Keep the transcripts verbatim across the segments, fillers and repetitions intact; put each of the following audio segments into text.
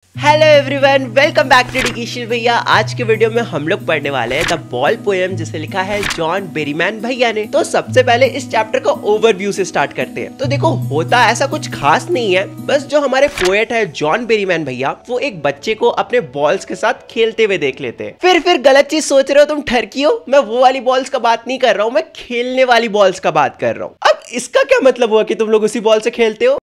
Hello everyone, welcome back to डिकीशिल भैया। आज के वीडियो में हम लोग पढ़ने वाले हैं द बॉल पोएम, जिसे लिखा है जॉन बेरीमैन भैया ने। तो सबसे पहले इस चैप्टर का ओवरव्यू से स्टार्ट करते हैं। तो देखो, होता ऐसा कुछ खास नहीं है, बस जो हमारे पोएट है जॉन बेरीमैन भैया, वो एक बच्चे को अपने बॉल्स के साथ खेलते हुए देख लेते हैं। फिर फिर गलत चीज सोच रहे हो तुम ठरकियो, मैं वो वाली बॉल्स का बात नहीं कर रहा हूँ, मैं खेलने वाली बॉल्स का बात कर रहा हूँ। अब इसका क्या मतलब हुआ कि तुम लोग उसी बॉल से खेलते हो?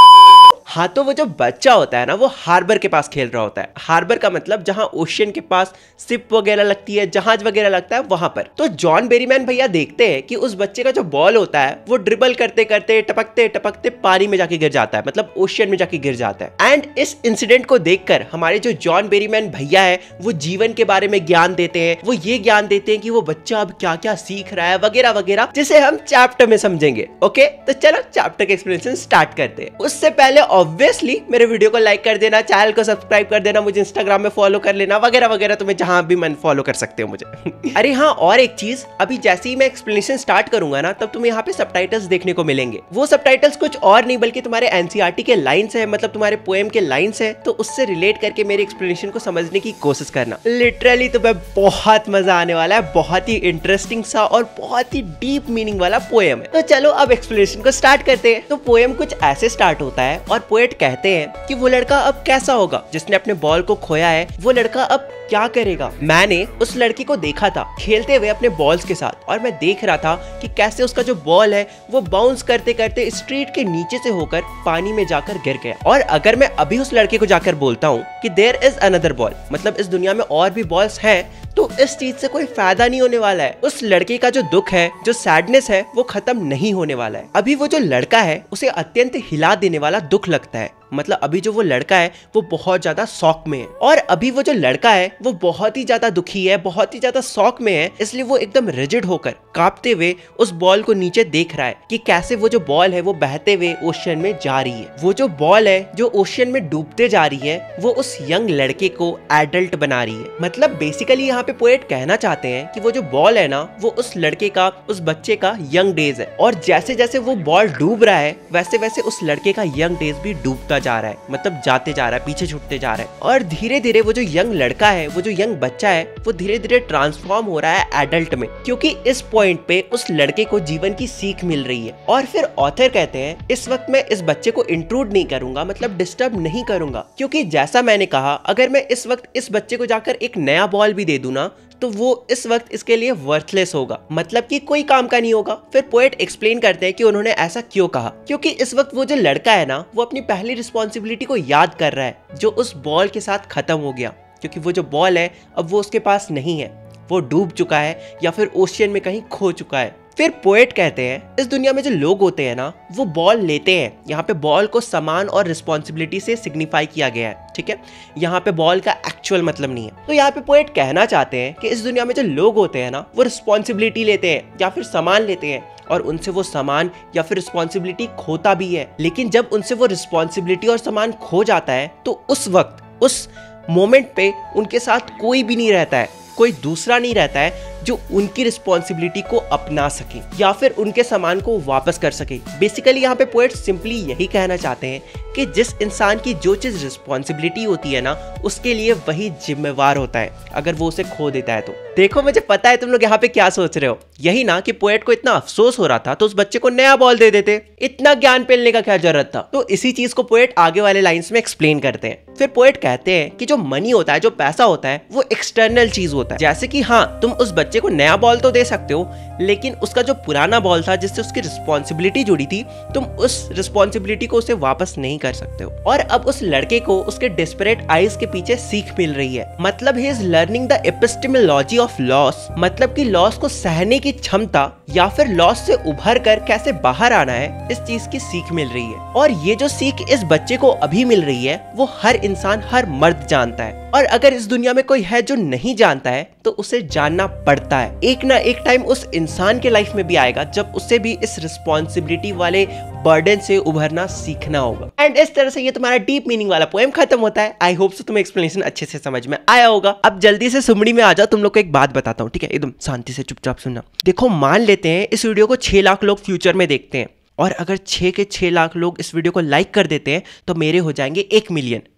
हाँ, तो वो जो बच्चा होता है ना, वो हार्बर के पास खेल रहा होता है। हार्बर का मतलब जहाँ ओशियन के पास शिप वगैरह लगती है, जहाज वगैरह लगता है, वहां पर। तो जॉन बेरीमैन भैया देखते हैं कि उस बच्चे का जो बॉल होता है वो ड्रिबल करते करते टपकते टपकते पानी में जाके गिर जाता है, मतलब ओशियन में जाके गिर जाता है। एंड इस इंसिडेंट को देखकर हमारे जो जॉन बेरीमैन भैया है वो जीवन के बारे में ज्ञान देते हैं। वो ये ज्ञान देते हैं कि वो बच्चा अब क्या क्या सीख रहा है वगैरह वगैरह, जिसे हम चैप्टर में समझेंगे। ओके, तो चलो चैप्टर के एक्सप्लेनेशन स्टार्ट करते हैं। उससे पहले ऑब्वियसली मेरे वीडियो को लाइक कर देना, चैनल को सब्सक्राइब कर देना, मुझे इंस्टाग्राम में फॉलो कर लेना वगैरह वगैरह, तुम्हें जहां भी मन फॉलो कर सकते हो मुझे। अरे हाँ, और एक चीज, अभी जैसे ही मैं एक्सप्लेनेशन स्टार्ट करूंगा ना, तब तुम्हें यहाँ पे सबटाइटल्स देखने को मिलेंगे। वो सबटाइटल्स कुछ और नहीं बल्कि तुम्हारे एनसीईआरटी के लाइंस है, मतलब तुम्हारे पोएम के लाइंस है, तो उससे रिलेट करके मेरे एक्सप्लेनेशन को समझने की कोशिश करना। लिटरली तुम्हें बहुत मजा आने वाला है। बहुत ही इंटरेस्टिंग सा और बहुत ही डीप मीनिंग वाला पोएम है। तो चलो अब एक्सप्लेनेशन को स्टार्ट करते हैं। तो पोएम कुछ ऐसे स्टार्ट होता है और पोएट कहते हैं कि वो लड़का अब कैसा होगा जिसने अपने बॉल को खोया है, वो लड़का अब क्या करेगा। मैंने उस लड़की को देखा था खेलते हुए अपने बॉल्स के साथ, और मैं देख रहा था कि कैसे उसका जो बॉल है वो बाउंस करते करते स्ट्रीट के नीचे से होकर पानी में जाकर गिर गया। और अगर मैं अभी उस लड़के को जाकर बोलता हूँ कि देयर इज अनदर बॉल, मतलब इस दुनिया में और भी बॉल्स हैं, तो इस चीज से कोई फायदा नहीं होने वाला है। उस लड़के का जो दुख है, जो सैडनेस है, वो खत्म नहीं होने वाला है। अभी वो जो लड़का है उसे अत्यंत हिला देने वाला दुख लगता है, मतलब अभी जो वो लड़का है वो बहुत ज्यादा शॉक में है। और अभी वो जो लड़का है वो बहुत ही ज्यादा दुखी है, बहुत ही ज्यादा शॉक में है, इसलिए वो एकदम रिजिड होकर कांपते हुए उस बॉल को नीचे देख रहा है कि कैसे वो जो बॉल है वो बहते हुए ओशियन में जा रही है। वो जो बॉल है जो ओशियन में डूबते जा रही है, वो उस यंग लड़के को एडल्ट बना रही है। मतलब बेसिकली यहाँ पे पोएट कहना चाहते हैं कि वो जो बॉल है ना, वो उस लड़के का, उस बच्चे का यंग डेज है, और जैसे जैसे वो बॉल डूब रहा है वैसे वैसे उस लड़के का यंग डेज भी डूबता जा रहा है, मतलब जाते जा रहा है, पीछे छूटते जा रहा है। और धीरे धीरे वो जो यंग लड़का है, वो जो यंग बच्चा है, वो धीरे धीरे ट्रांसफॉर्म हो रहा है एडल्ट में, क्योंकि इस पॉइंट पे उस लड़के को जीवन की सीख मिल रही है। और फिर ऑथर कहते हैं इस वक्त मैं इस बच्चे को इंट्रूड नहीं करूंगा, मतलब डिस्टर्ब नहीं करूंगा, क्योंकि जैसा मैंने कहा, अगर मैं इस वक्त इस बच्चे को जाकर एक नया बॉल भी दे दूं ना, तो वो इस वक्त इसके लिए वर्थलेस होगा, मतलब कि कोई काम का नहीं होगा। फिर पोएट एक्सप्लेन करते हैं कि उन्होंने ऐसा क्यों कहा, क्योंकि इस वक्त वो जो लड़का है ना, वो अपनी पहली रिस्पॉन्सिबिलिटी को याद कर रहा है जो उस बॉल के साथ खत्म हो गया, क्योंकि वो जो बॉल है अब वो उसके पास नहीं है, वो डूब चुका है या फिर ओशियन में कहीं खो चुका है। फिर पोएट कहते हैं इस दुनिया में जो लोग होते हैं ना, वो बॉल लेते हैं। यहाँ पे बॉल को सामान और रिस्पॉन्सिबिलिटी से सिग्निफाई किया गया है, ठीक है, यहाँ पे बॉल का एक्चुअल मतलब नहीं है। तो यहाँ पे पोएट कहना चाहते हैं कि इस दुनिया में जो लोग होते हैं ना, वो रिस्पॉन्सिबिलिटी लेते हैं या फिर सामान लेते हैं, और उनसे वो सामान या फिर रिस्पॉन्सिबिलिटी खोता भी है। लेकिन जब उनसे वो रिस्पॉन्सिबिलिटी और सामान खो जाता है, तो उस वक्त, उस मोमेंट पे उनके साथ कोई भी नहीं रहता है, कोई दूसरा नहीं रहता है जो उनकी रिस्पॉन्सिबिलिटी को अपना सके या फिर उनके सामान को वापस कर सके। बेसिकली यहाँ पे पोएट सिंपली यही कहना चाहते हैं कि जिस इंसान की जो चीज रिस्पॉन्सिबिलिटी होती है ना, उसके लिए वही जिम्मेवार होता है अगर वो उसे खो देता है तो। देखो, मुझे पता है तुम लोग यहाँ पे क्या सोच रहे हो, यही ना कि पोएट को इतना अफसोस हो रहा था तो उस बच्चे को नया बॉल दे देते, इतना ज्ञान पेलने का क्या जरूरत था। तो इसी चीज को पोएट आगे वाले लाइंस में एक्सप्लेन करते हैं। फिर पोएट कहते हैं कि जो मनी होता है, जो पैसा होता है, वो एक्सटर्नल चीज होता है। जैसे कि हाँ, तुम उस बच्चे को नया बॉल तो दे सकते हो, लेकिन उसका जो पुराना बॉल था जिससे उसकी रिस्पॉन्सिबिलिटी जुड़ी थी, तुम उस रिस्पॉन्सिबिलिटी को उसे वापस नहीं कर सकते हो। और अब उस लड़के को उसके डिस्परेट आइज के पीछे सीख मिल रही है, मतलब he is learning the epistemology of loss, मतलब कि लॉस को सहने की क्षमता या फिर लॉस से उभर कर कैसे बाहर आना है, इस चीज की सीख मिल रही है। और ये जो सीख इस बच्चे को अभी मिल रही है वो हर इंसान, हर मर्द जानता है, और अगर इस दुनिया में कोई है जो नहीं जानता है तो उसे जानना पड़ता है। एक ना एक टाइम उस इंसान के लाइफ में भी आएगा जब उसे भी इस रिस्पॉन्सिबिलिटी वाले बर्डन से उभरना सीखना होगा। एंड इस तरह से ये तुम्हारा डीप मीनिंग वाला पोएम खत्म होता है। आई होप सो तुम्हें एक्सप्लेनेशन अच्छे से समझ में आया होगा। अब जल्दी से सुमड़ी में आ जाओ, तुम लोग को एक बात बताता हूँ, ठीक है, एकदम शांति से चुपचाप सुनना। देखो, मान लेते हैं इस वीडियो को छह लाख लोग फ्यूचर में देखते हैं, और अगर छह के छह लाख लोग इस वीडियो को लाइक कर देते हैं तो मेरे हो जाएंगे एक मिलियन।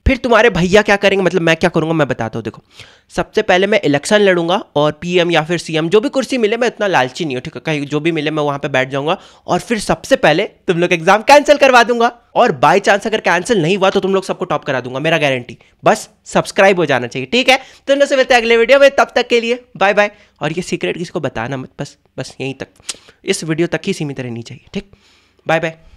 फिर तुम्हारे भैया क्या करेंगे, मतलब मैं क्या करूंगा मैं बताता हूँ। देखो सबसे पहले मैं इलेक्शन लड़ूंगा और पीएम या फिर सीएम जो भी कुर्सी मिले, मैं इतना लालची नहीं हूँ, ठीक है, कहीं जो भी मिले मैं वहां पे बैठ जाऊंगा और फिर सबसे पहले तुम लोग एग्जाम कैंसिल करवा दूंगा। और बाई चांस अगर कैंसिल नहीं हुआ तो तुम लोग सबको टॉप करा दूंगा, मेरा गारंटी। बस सब्सक्राइब हो जाना चाहिए, ठीक है। तो इन से मिलते हैं अगले वीडियो में, तब तक के लिए बाय बाय। और ये सीक्रेट किसी को बताना मत, बस बस यहीं तक, इस वीडियो तक ही सीमित रहनी चाहिए, ठीक। Bye bye.